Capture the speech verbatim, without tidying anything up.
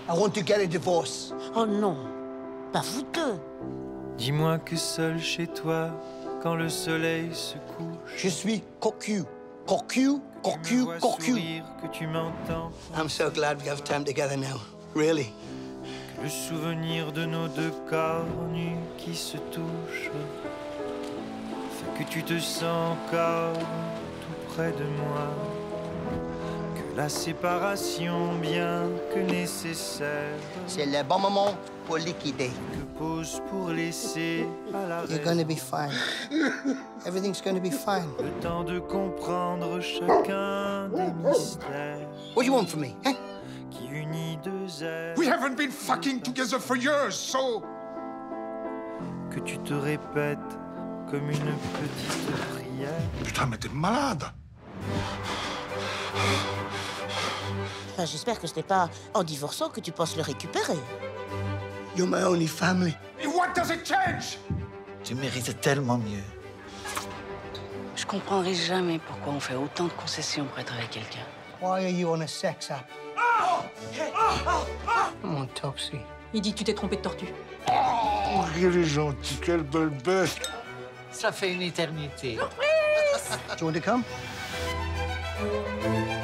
I want to get a divorce. Oh non, pas vous deux. Dis-moi que seul chez toi, quand le soleil se couche, Je suis cocu. Cocu, cocu, cocu. que tu m'entends. I'm so glad we have time together now. Really. Le souvenir de nos deux corps nus qui se touchent fait que tu te sens encore tout près de moi. Que la séparation, bien que nécessaire, C'est le bon moment pour liquider. que pose pour laisser à la You're gonna be fine. Everything's gonna be fine. le temps de comprendre chacun des mystères What do you want from me, eh? qui unit deux êtres. We haven't been fucking together for years, so... Que tu te répètes comme une petite prière. Putain, mais t'es malade. Enfin, j'espère que ce n'est pas en divorçant que tu penses le récupérer. You're my only family. And what does it change? Tu mérites tellement mieux. Je comprendrai jamais pourquoi on fait autant de concessions pour être avec quelqu'un. Why are you on a sex app? I'm on Topsy. Il dit que tu t'es trompé de tortue. Oh, quelle est gentille, quelle belle bête. Ça fait une éternité. Do you want to come?